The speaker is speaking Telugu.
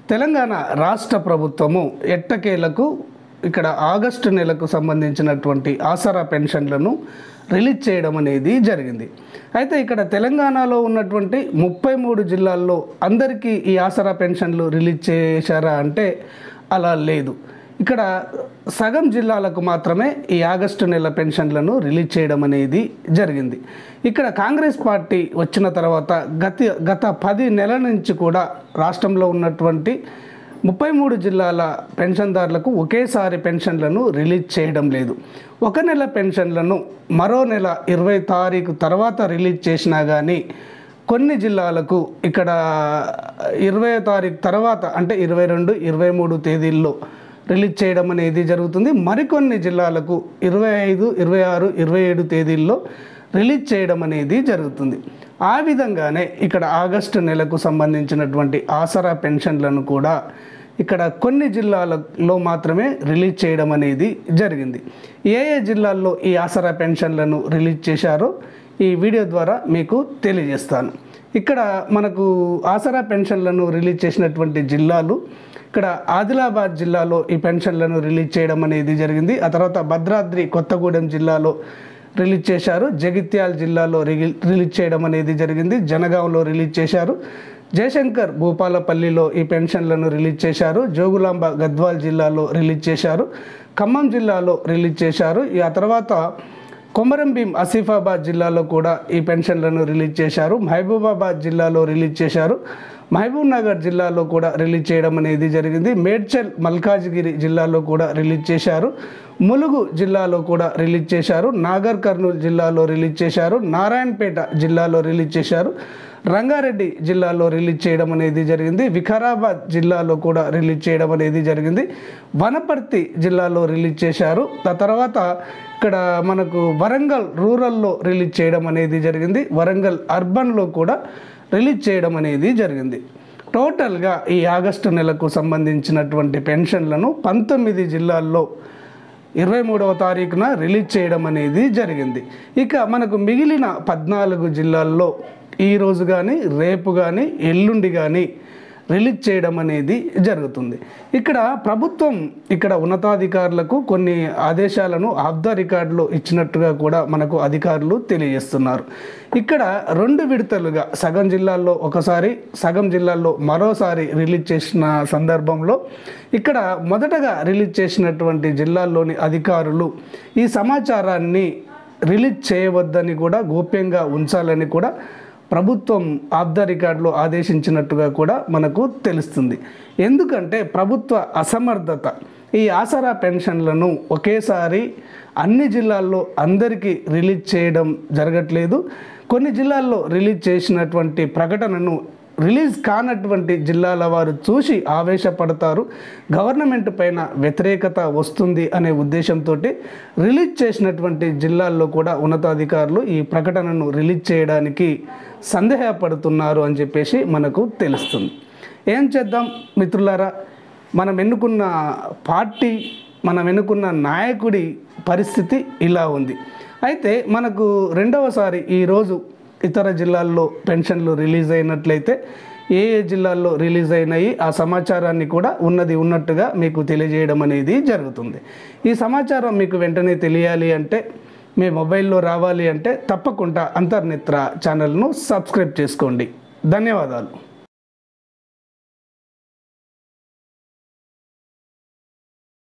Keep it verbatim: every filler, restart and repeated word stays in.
తెలంగాణ రాష్ట్ర ప్రభుత్వము ఎట్టకేలకు ఇక్కడ ఆగస్టు నెలకు సంబంధించినటువంటి ఆసరా పెన్షన్లను రిలీజ్ చేయడం అనేది జరిగింది. అయితే ఇక్కడ తెలంగాణలో ఉన్నటువంటి ముప్పై మూడు జిల్లాల్లో అందరికీ ఈ ఆసరా పెన్షన్లు రిలీజ్ చేశారా అంటే అలా లేదు. ఇక్కడ సగం జిల్లాలకు మాత్రమే ఈ ఆగస్టు నెల పెన్షన్లను రిలీజ్ చేయడం అనేది జరిగింది. ఇక్కడ కాంగ్రెస్ పార్టీ వచ్చిన తర్వాత గత గత పది నెలల నుంచి కూడా రాష్ట్రంలో ఉన్నటువంటి ముప్పై మూడు జిల్లాల పెన్షన్దారులకు ఒకేసారి పెన్షన్లను రిలీజ్ చేయడం లేదు. ఒక నెల పెన్షన్లను మరో నెల ఇరవై తారీఖు తర్వాత రిలీజ్ చేసినా కానీ కొన్ని జిల్లాలకు ఇక్కడ ఇరవై తారీఖు తర్వాత అంటే ఇరవై రెండు ఇరవై మూడు తేదీల్లో రిలీజ్ చేయడం అనేది జరుగుతుంది. మరికొన్ని జిల్లాలకు ఇరవై ఐదు ఇరవై ఆరు ఇరవై ఏడు తేదీల్లో రిలీజ్ చేయడం అనేది జరుగుతుంది. ఆ విధంగానే ఇక్కడ ఆగస్టు నెలకు సంబంధించినటువంటి ఆసరా పెన్షన్లను కూడా ఇక్కడ కొన్ని జిల్లాలలో మాత్రమే రిలీజ్ చేయడం అనేది జరిగింది. ఏ ఏ జిల్లాల్లో ఈ ఆసరా పెన్షన్లను రిలీజ్ చేశారో ఈ వీడియో ద్వారా మీకు తెలియజేస్తాను. ఇక్కడ మనకు ఆసరా పెన్షన్లను రిలీజ్ చేసినటువంటి జిల్లాలు ఇక్కడ ఆదిలాబాద్ జిల్లాలో ఈ పెన్షన్లను రిలీజ్ చేయడం అనేది జరిగింది. ఆ తర్వాత భద్రాద్రి కొత్తగూడెం జిల్లాలో రిలీజ్ చేశారు. జగిత్యాల జిల్లాలో రిలీజ్ చేయడం అనేది జరిగింది. జనగాంలో రిలీజ్ చేశారు. జయశంకర్ భూపాలపల్లిలో ఈ పెన్షన్లను రిలీజ్ చేశారు. జోగులాంబ గద్వాల్ జిల్లాలో రిలీజ్ చేశారు. ఖమ్మం జిల్లాలో రిలీజ్ చేశారు. ఆ తర్వాత కొమరంభీం ఆసిఫాబాద్ జిల్లాలో కూడా ఈ పెన్షన్లను రిలీజ్ చేశారు. మహబూబాబాద్ జిల్లాలో రిలీజ్ చేశారు. మహబూబ్ నగర్ జిల్లాలో కూడా రిలీజ్ చేయడం అనేది జరిగింది. మేడ్చల్ మల్కాజ్గిరి జిల్లాలో కూడా రిలీజ్ చేశారు. ములుగు జిల్లాలో కూడా రిలీజ్ చేశారు. నాగర్ కర్నూలు జిల్లాలో రిలీజ్ చేశారు. నారాయణపేట జిల్లాలో రిలీజ్ చేశారు. రంగారెడ్డి జిల్లాలో రిలీజ్ చేయడం అనేది జరిగింది. వికారాబాద్ జిల్లాలో కూడా రిలీజ్ చేయడం అనేది జరిగింది. వనపర్తి జిల్లాలో రిలీజ్ చేశారు. ఆ తర్వాత ఇక్కడ మనకు వరంగల్ రూరల్లో రిలీజ్ చేయడం అనేది జరిగింది. వరంగల్ అర్బన్లో కూడా రిలీజ్ చేయడం అనేది జరిగింది. టోటల్గా ఈ ఆగస్టు నెలకు సంబంధించినటువంటి పెన్షన్లను పంతొమ్మిది జిల్లాల్లో ఇరవై మూడవ తారీఖున రిలీజ్ చేయడం అనేది జరిగింది. ఇక మనకు మిగిలిన పద్నాలుగు జిల్లాల్లో ఈరోజు కానీ రేపు కానీ ఎల్లుండి కానీ రిలీజ్ చేయడం అనేది జరుగుతుంది. ఇక్కడ ప్రభుత్వం ఇక్కడ ఉన్నతాధికారులకు కొన్ని ఆదేశాలను ఆఫ్ ద రికార్డులో ఇచ్చినట్టుగా కూడా మనకు అధికారులు తెలియజేస్తున్నారు. ఇక్కడ రెండు విడతలుగా సగం జిల్లాల్లో ఒకసారి సగం జిల్లాల్లో మరోసారి రిలీజ్ చేసిన సందర్భంలో ఇక్కడ మొదటగా రిలీజ్ చేసినటువంటి జిల్లాల్లోని అధికారులు ఈ సమాచారాన్ని రిలీజ్ చేయవద్దని కూడా గోప్యంగా ఉంచాలని కూడా ప్రభుత్వం ఆఫ్ ద రికార్డులో ఆదేశించినట్టుగా కూడా మనకు తెలుస్తుంది. ఎందుకంటే ప్రభుత్వ అసమర్థత ఈ ఆసరా పెన్షన్లను ఒకేసారి అన్ని జిల్లాల్లో అందరికీ రిలీజ్ చేయడం జరగట్లేదు. కొన్ని జిల్లాల్లో రిలీజ్ చేసినటువంటి ప్రకటనను రిలీజ్ కానటువంటి జిల్లాల వారు చూసి ఆవేశపడతారు. గవర్నమెంట్ పైన వ్యతిరేకత వస్తుంది అనే ఉద్దేశంతో రిలీజ్ చేసినటువంటి జిల్లాల్లో కూడా ఉన్నతాధికారులు ఈ ప్రకటనను రిలీజ్ చేయడానికి సందేహపడుతున్నారు అని చెప్పేసి మనకు తెలుస్తుంది. ఏం చేద్దాం మిత్రులారా, మనం ఎన్నుకున్న పార్టీ మనం ఎన్నుకున్న నాయకుడి పరిస్థితి ఇలా ఉంది. అయితే మనకు రెండవసారి ఈరోజు ఇతర జిల్లాల్లో పెన్షన్లు రిలీజ్ అయినట్లయితే ఏ ఏ జిల్లాల్లో రిలీజ్ అయినాయి ఆ సమాచారాన్ని కూడా ఉన్నది ఉన్నట్టుగా మీకు తెలియజేయడం అనేది జరుగుతుంది. ఈ సమాచారం మీకు వెంటనే తెలియాలి అంటే మీ మొబైల్లో రావాలి అంటే తప్పకుండా అంతర్నేత్ర ఛానల్ను సబ్స్క్రైబ్ చేసుకోండి. ధన్యవాదాలు.